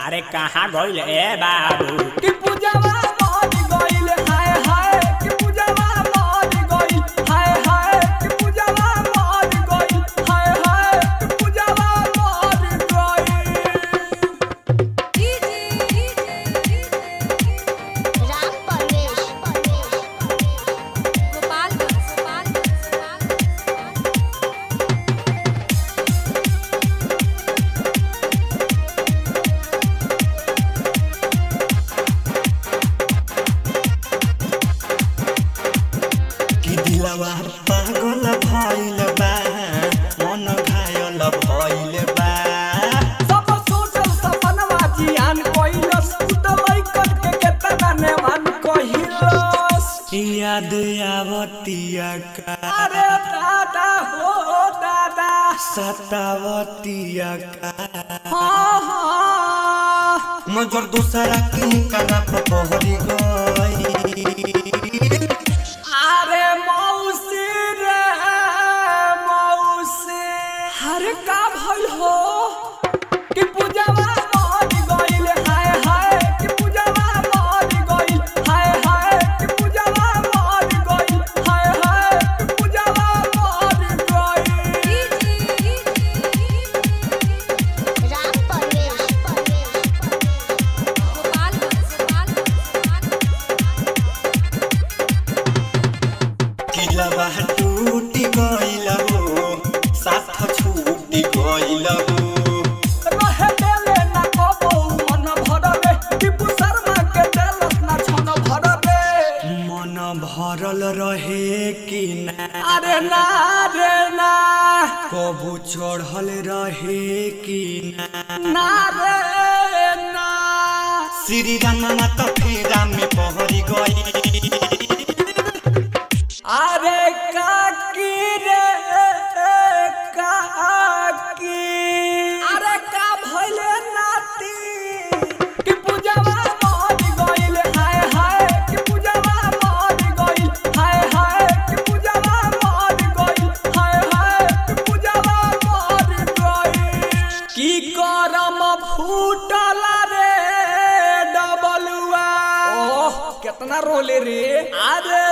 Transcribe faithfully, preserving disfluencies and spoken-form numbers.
अरे कहाँ गइल ए बाबू कि पूजावा मर गइल हाय हाय कि पूजावा मर गइल हाय हाय कि पूजावा मर गइल हाय हाय कि पूजावा मर गइल। राम परवेश गोपाल गोपाल दिलवा पागल भइल बा मन घायल भइल बा सब सोचल सपनवा जियान कइलस उतलै करके केतना नेवान कहिलस। याद आवतिया का अरे दादा हो दादा सतावतिया का हाँ हाँ मजर दूसरा के काना पर पहरी गई। अरे मौसी रे मौसी हर का भइल हो कि पूजावा मर गइल हाय हाय कि पूजावा मर गइल हाय हाय कि पूजावा मर गइल हाय हाय कि पूजावा मर गइल। राम परवेश गोपाल गोपाल दिलवा टूटी गइल हो साथ छूटी गइल हो रहे देले ना कबो मन भरले टिपू शर्मा के देलस ना छन भरले मन भरल रहे कि ना अरे ना रे ना कबू चढ़ल रहे कि ना ना रे ना श्री राम माता फेरा में पहरी गई। अरे काकी रे काकी अरे का भइले नाती कि पूजावा मर गइल हाय हाय कि पूजावा मर गइल हाय हाय कि पूजावा मर गइल हाय हाय कि पूजावा मर गइल। की करम फूटल रे डबलुआ ओह कितना रोले रे अरे